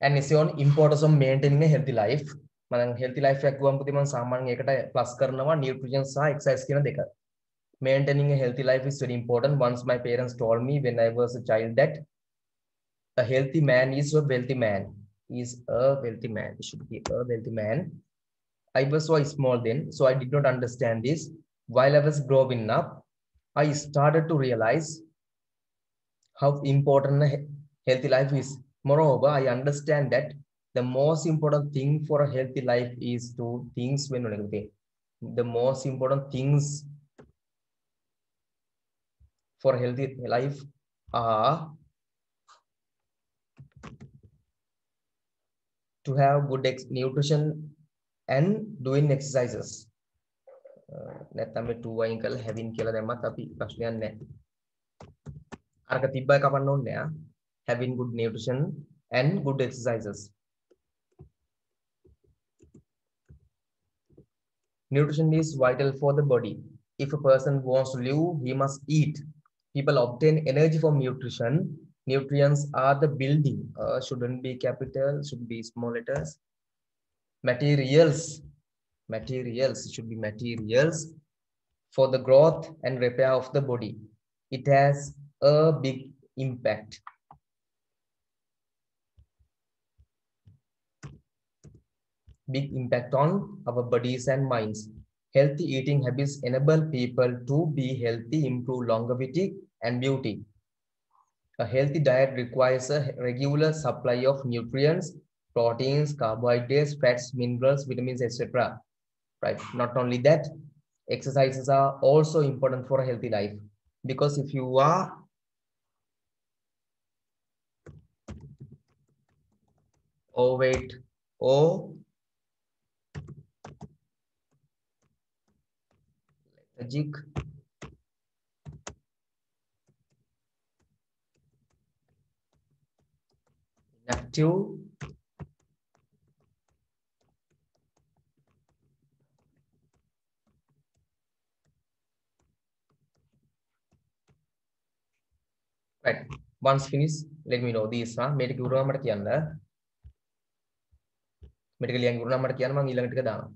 and it's on importance of maintaining a healthy life. Man healthy life එකක් ගුවන් පුතේ මම සාමාන්‍යයෙන් ඒකට ප්ලස් කරනවා nutrition සහ exercise කියන දෙක. Maintaining a healthy life is very important. Once my parents told me when I was a child that a healthy man is a wealthy man. He is a wealthy man. He should be a wealthy man. I was so small then, so I did not understand this. While I was growing up, I started to realize how important a healthy life is. Moreover, I understand that the most important thing for a healthy life is two things. When the most important things for a healthy life are to have good nutrition and doing exercises. නැත්නම් මේ 2 වයින් කරලා having කියලා දැම්මත් අපි ප්‍රශ්නයක් නැහැ. අරක තිබ්බයි කපන්න ඕනේ නෑ. Having good nutrition and good exercises. Nutrition is vital for the body. If a person wants to live, he must eat. People obtain energy from nutrition. Nutrients are the building. Shouldn't be capital, should be small letters. Materials. Materials should be materials for the growth and repair of the body. It has a big impact. Big impact on our bodies and minds. Healthy eating habits enable people to be healthy, improve longevity and beauty. A healthy diet requires a regular supply of nutrients, proteins, carbohydrates, fats, minerals, vitamins, etc. Right? Not only that, exercises are also important for a healthy life, because if you are overweight or lethargic, inactive, right? Once finished, let me know these. Medical guru namata kiyanna. Medical yang guru namata kiyanna man ඊළඟ ටික දානවා.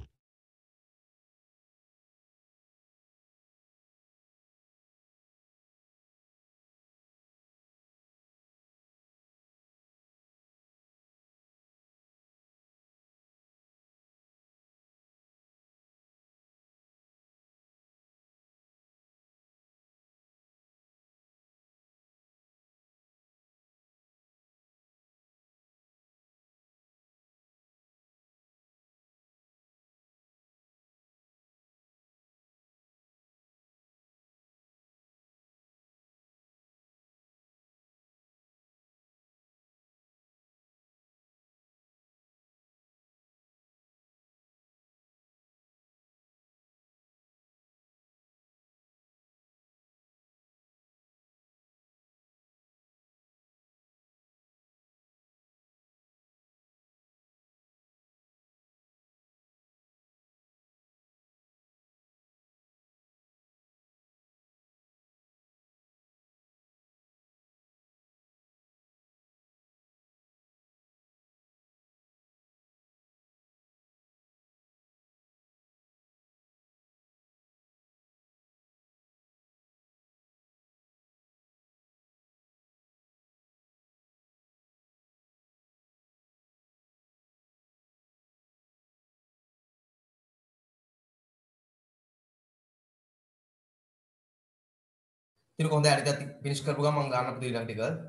Jadi කොහොමද අනිත් finish කරපු ගමන් මම ගන්න පුතේ ඊළඟ ටික.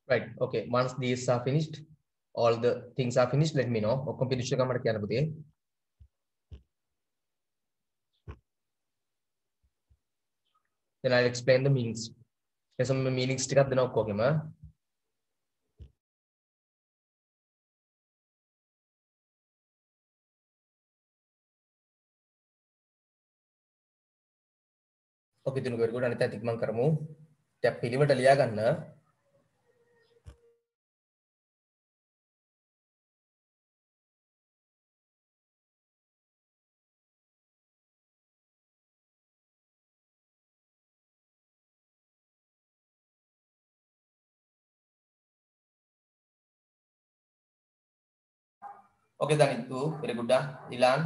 Right. Okay. Once these are finished, all the things are finished, let me know. ඔක්කොම පිළිච්ච කමකට කියන්න පුතේ. Then I'll explain the meanings. There's some meanings ටිකක් දෙනවා ඔක්කොගෙම. Okay, Dinuka very good. අනිත් අය ඉක්මන් කරමු. ටැප් පිළිවෙලට ලියා ගන්න. Okay, Danittu, very good. Ilan.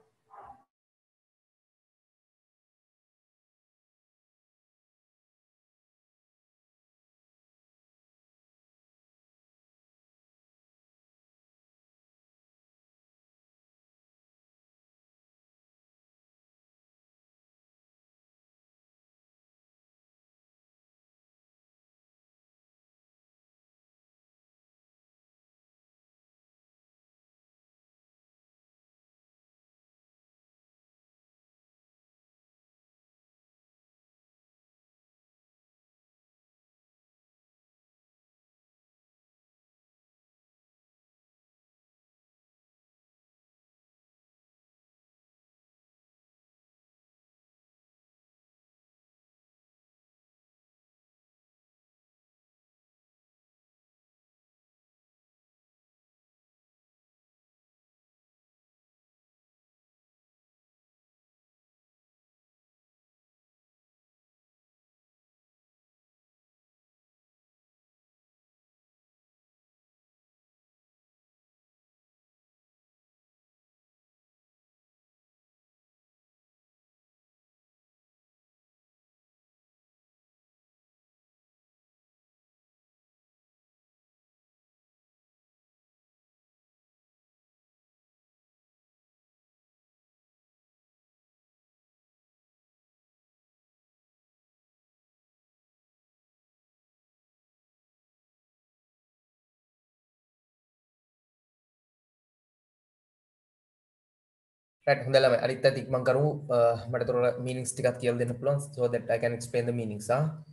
Right, හොඳයි ළමයි. අනිත් අය ඉක්මන් කරමු. මට තොර meanings ටිකක් කියලා දෙන්න පුළුවන් so that I can explain the meanings.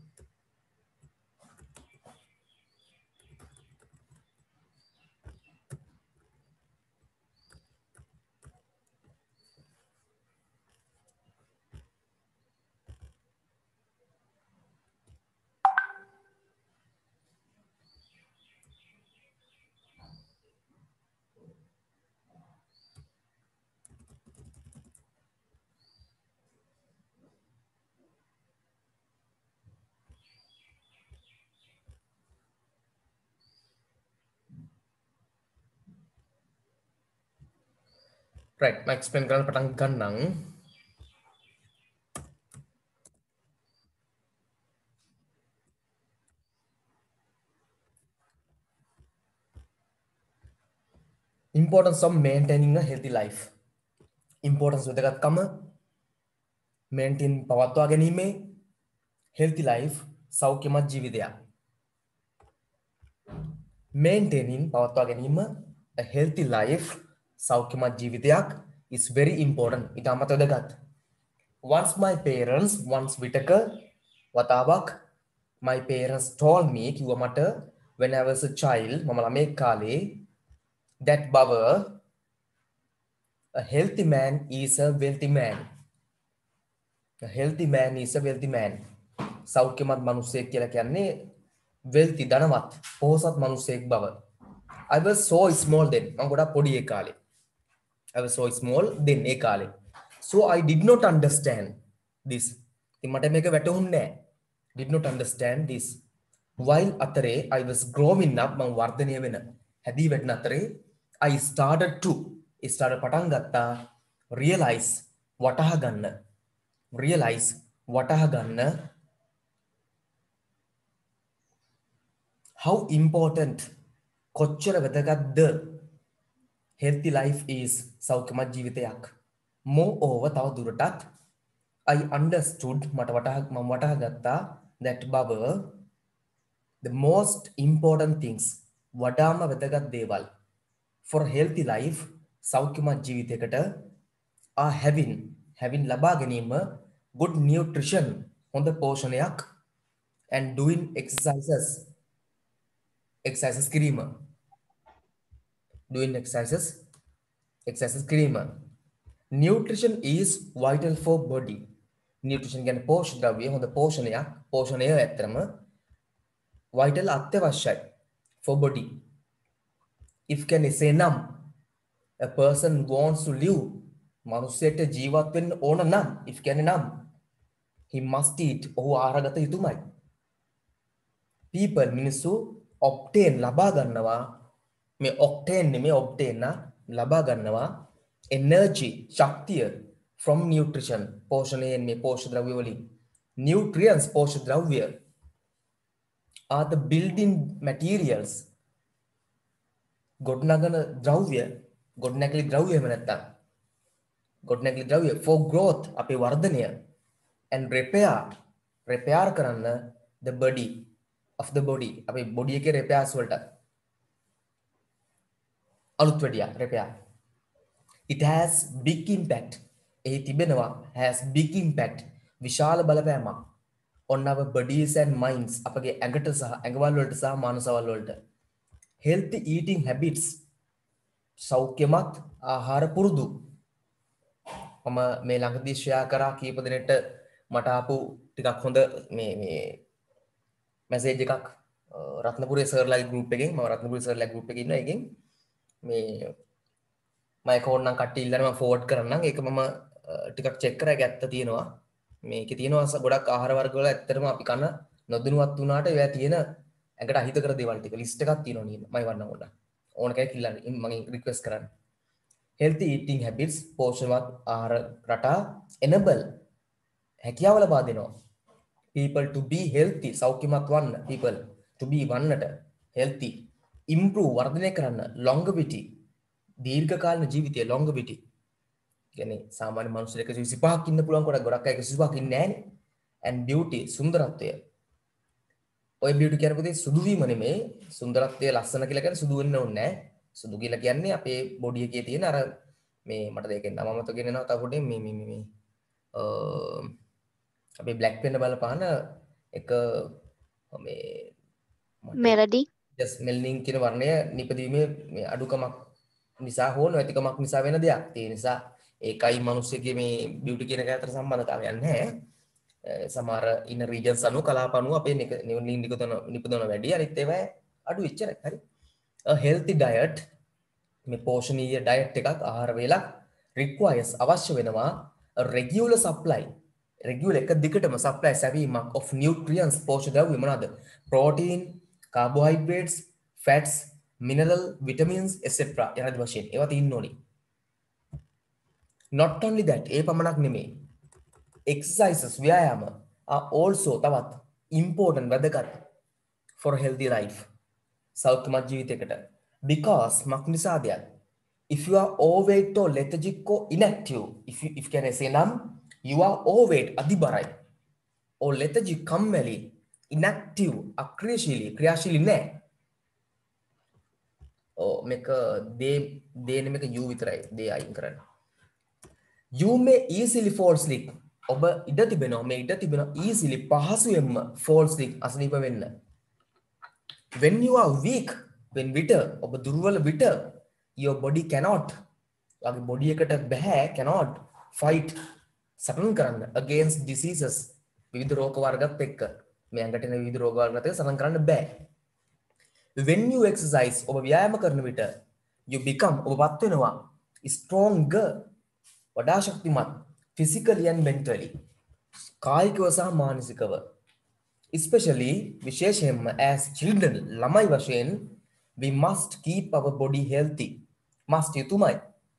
Right, මම explain කරන්න පටන් ගන්නම්. Importance of maintaining a healthy life. Importance වැදගත්කම maintain පවත්වා ගැනීමේ healthy life සෞඛ්‍යමත් ජීවිතයක්. Maintaining පවත්වා ගැනීම a healthy life සෞඛ්‍යමත් ජීවිතයක් is very important. ඉතාමත් වැදගත්. Once my parents once විටක වතාවක් my parents told me කිව්වා මට when I was a child මම ළමයෙක් කාලේ that බව a healthy man is a wealthy man. A healthy man is a wealthy man. සෞඛ්‍යමත් මිනිසෙක් කියලා කියන්නේ wealthy ධනවත් පොහොසත් මිනිසෙක් බව. I was so small then. මම ගොඩක් පොඩි ඒ කාලේ. I was so small then ඒ කාලේ. So I did not understand this. ඉතින් මට මේක වැටහුන්නේ නැහැ. Did not understand this. While අතරේ I was growing up මම වර්ධනය වෙන හැදී වැටෙන අතරේ I started to පටන් ගත්තා realize වටහා ගන්න how important කොච්චර වැදගත්ද healthy life is සෞඛ්‍යමත් ජීවිතයක්. Moreover තව දුරටත් I understood මම වටහා ගත්තා that බව The most important things වඩාම වැදගත් දේවල් for healthy life සෞඛ්‍යමත් ජීවිතයකට are having ලබා ගැනීම good nutrition හොඳ පෝෂණයක් and doing exercises කිරීම doing exercises කිරීම nutrition is vital for body nutrition කියන්නේ පෝෂ්‍ය ද්‍රව්‍ය හොඳ පෝෂණය ඇත්තම vital අත්‍යවශ්‍යයි for body if can say නම් a person wants to live මනුස්සයට ජීවත් වෙන්න ඕන නම් if කියන්නේ නම් he must eat ඔහු ආහාර ගත යුතුමයි people මිනිස්සු obtain ලබා ගන්නවා මේ octane නෙමෙයි obtain ලබා ගන්නවා energy ශක්තිය from nutrition පෝෂණයෙන් මේ පෝෂ්‍ය ද්‍රව්‍ය වලින් nutrients පෝෂ්‍ය ද්‍රව්‍ය are the building materials ගොඩනගන ද්‍රව්‍ය ගොඩනැගිලි ද්‍රව්‍ය එහෙම නැත්නම් ගොඩනැගිලි ද්‍රව්‍ය for growth අපේ වර්ධනය and repair කරන්න the body of the body අපේ body එකේ repairs වලට අලුත් වැඩියා repair it has big impact එහි තිබෙනවා has big impact විශාල බලපෑමක් on our bodies and minds අපගේ ඇඟට සහ ඇඟවල් වලට සහ මානසවල් වලට healthy eating habits සෞඛ්‍යමත් ආහාර පුරුදු මම මේ ළඟදී ෂෙයා කරා කීප දිනෙකට මට ආපු ටිකක් හොඳ මේ මැසේජ් එකක් රත්නපුරේ සර්ලාගේ ගෲප් එකෙන් මම රත්නපුරේ සර්ලාගේ ගෲප් එකේ ඉන්නවා ඒකෙන් මේ මම account නම් කට්ටිය ඉල්ලනවා මම forward කරන්නම් ඒක මම ටිකක් check කරා ඒක ඇත්ත තියෙනවා මේකේ තියෙනවා ගොඩක් ආහාර වර්ග වල ඇත්තටම අපි කන නොදැනුවත් වුණාට ඒවා තියෙන ඇඟට අහිත කර දේවල් ටික ලිස්ට් එකක් තියෙනවා නේද මම වන්නම් ඕන කෙනෙක් ඉල්ලන්න මම රික්වෙස්ට් කරන්න healthy eating habits පෝෂණවත් ආහාර රටා enable හැකියාව ලබා දෙනවා people to be healthy සෞඛ්‍යමත් වන්න people to be වන්නට healthy improve වර්ධනය කරන්න longevity දීර්ඝ කාලීන ජීවිතය longevity කියන්නේ සාමාන්‍ය මිනිස්සුෙක් 125ක් ඉන්න පුළුවන් ගොඩක් අය 125ක් ඉන්නේ නැහැනේ and beauty සුන්දරත්වය ඔය beauty කියන පුතේ සුදු වීම නෙමෙයි සුන්දරත්වය ලස්සන කියලා කියන්නේ සුදු වෙන්න ඕනේ නැහැ සුදු කියලා කියන්නේ අපේ බොඩි එකේ තියෙන අර මේ මට දෙකෙන් නම මතක ගෙනනවා තව පොඩි මේ අපේ බ්ලැක් වෙන්න බලපාන එක මේ මෙලඩි ජස් මෙලනින් කියන වර්ණය නිපදීමේ මේ අඩුකමක් නිසා හෝ නැතිකමක් නිසා වෙන දෙයක්. ඒ නිසා ඒකයි මිනිස්සුගේ මේ බියුටි කියන එක අතර සම්බන්ධතාවයක් නැහැ. සමහර ඉන්න රීජන්ස් අනුව කලාප අනුව අපේ නිපදවන වැඩි අනිත් ඒවා අඩු ඉච්චරයි. හරි. a healthy diet මේ පෝෂණීය ඩයට් එකක් ආහාර වේලක් requires අවශ්‍ය වෙනවා a regular supply regular එක දිගටම supply සැවීමක් of nutrients පෝෂක ද්‍රව්‍ය මොනවාද protein carbohydrates fats mineral vitamins etc යන වශයෙන් ඒවා තියෙන්න ඕනි not only that ඒ පමණක් නෙමෙයි exercises ව්‍යායාම are also තවත් important වැදගත් for healthy life සෞඛ්‍යමත් ජීවිතයකට because මක් නිසාදයක් if you are overweight or lethargic or inactive if can I say නම් you are overweight අධිබරයි or lethargic කම්මැලි inactive ක්‍රියාශීලී නැහැ මේක දේ නෙමෙක you විතරයි දේ අයින් කරන්න you may easily fall asleep ඔබ ඉඩ තිබෙනවා easily පහසුවෙන්ම fall asleep අසනීප වෙන්න when you are weak when විට ඔබ දුර්වල විට your body cannot වගේ බොඩි එකට බෑ cannot fight සටන් කරන්න against diseases විවිධ රෝග වර්ගත් එක්ක මේ ඇඟට එන විවිධ රෝග වර්ගත් එක්ක සටන් කරන්න බෑ when you exercise ඔබ ව්‍යායාම කරන විට you become ඔබපත් වෙනවා stronger වඩා ශක්තිමත් physically and mentally කායිකව සහ මානසිකව especially විශේෂයෙන්ම as children ළමයි වශයෙන් we must keep our body healthy must යුතුමයි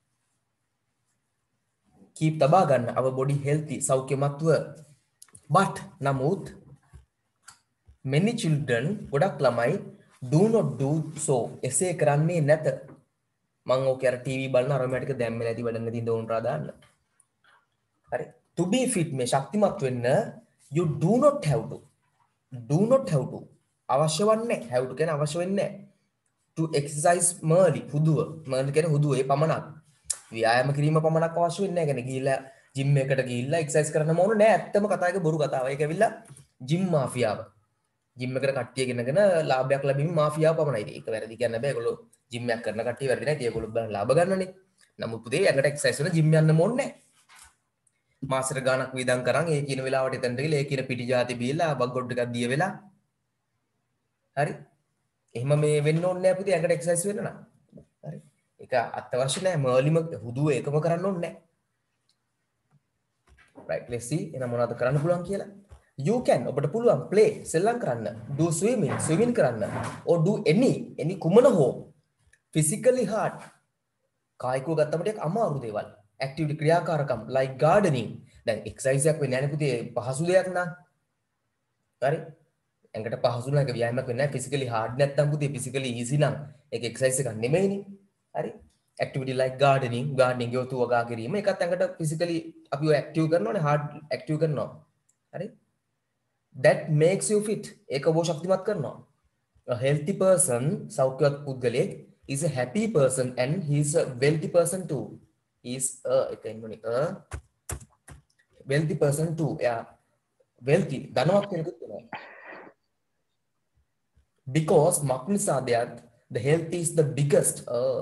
keep තබා ගන්න our body healthy සෞඛ්‍යමත්ව but නමුත් many children ගොඩක් ළමයි do not do so එසේ කරන්නේ නැත මම ඔක අර ටීවී බලන අරමැටික දැම්මේ නැති වැඩ නැති දෝන්රා දාන්න හරි to be fit මේ ශක්තිමත් වෙන්න you do not have to අවශ්‍ය වන්නේ have to කියන්නේ අවශ්‍ය වෙන්නේ to exercise merely හුදුව merely කියන්නේ හුදුව ඒ පමණක් ව්‍යායාම කිරීම පමණක් අවශ්‍ය වෙන්නේ නැහැ කියන්නේ ගිහිල්ලා ජිම් එකට ගිහිල්ලා එක්සර්සයිස් කරන්න ඕන නෑ ඇත්තම කතා එක බොරු කතාව ඒක ඇවිල්ලා ජිම් මාෆියාව ජිම් එකට කට්ටිය ගෙනගෙන ලාභයක් ලැබීම මාෆියාව පමණයි ඒක වැරදි කියන්න බෑ ඒගොල්ලෝ ජිම් එකක් කරන කට්ටිය වැරදි නැහැ ඒගොල්ලෝ බලන්න ලාභ ගන්නනේ නමුත් පුතේ ඇඟට එක්සර්සයිස් වෙන ජිම් යන්න ඕනේ නැහැ මාසෙට ගාණක් වේදම් කරන් ඒ කියන වෙලාවට එතනට ගිහලා ඒ කියන පිටි જાති බීලා බග්ගොඩ් ටිකක් දිය වෙලා හරි එහෙම මේ වෙන්න ඕනේ නැහැ පුතේ ඇඟට එක්සර්සයිස් වෙන්න නම් හරි ඒක අත්‍යවශ්‍ය නැහැ මර්ලිම හුදුව ඒකම කරන්න ඕනේ නැහැ right let's see එහෙනම් මොනවද කරන්න පුළුවන් කියලා you can ඔබට පුළුවන් play සෙල්ලම් කරන්න do swimming කරන්න or do any කුමන හෝ physically hard කායිකව ගත්තම ටිකක් අමාරු දේවල් activity ක්‍රියාකාරකම් like gardening දැන් exercise එකක් වෙන්නේ නැහැ පුතේ පහසු දෙයක් නා හරි ඇඟට පහසු නම් ඒක ව්‍යායාමයක් වෙන්නේ නැහැ physically hard නැත්තම් පුතේ physically easy නම් ඒක exercise එකක් නෙමෙයිනේ හරි activity like gardening යොතු වගා කිරීම ඒකත් ඇඟට physically අපි ඔය active කරනවානේ hard active කරනවා හරි that makes you fit ඒක ඔබ ශක්තිමත් කරනවා a healthy person සෞඛ්‍යවත් පුද්ගලයෙක් is a happy person and he is a wealthy person too is a wealthy person too yeah wealthy ධනවත් කෙනෙකුත් වෙනවා because මක්නිසා දෙයක් the health is the biggest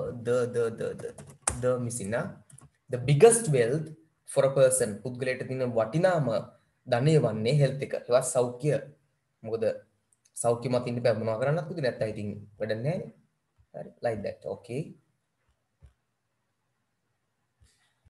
the missing the biggest wealth for a person පුද්ගලයාට තියෙන වටිනාම ධනෙ වන්නේ health එක ඒවා සෞඛ්‍ය මොකද සෞඛ්‍යමත් ඉන්න බෑ මොනවා කරන්නත් පුතේ නැත්තම් ඉතින් වැඩක් නැහැ හරි like that okay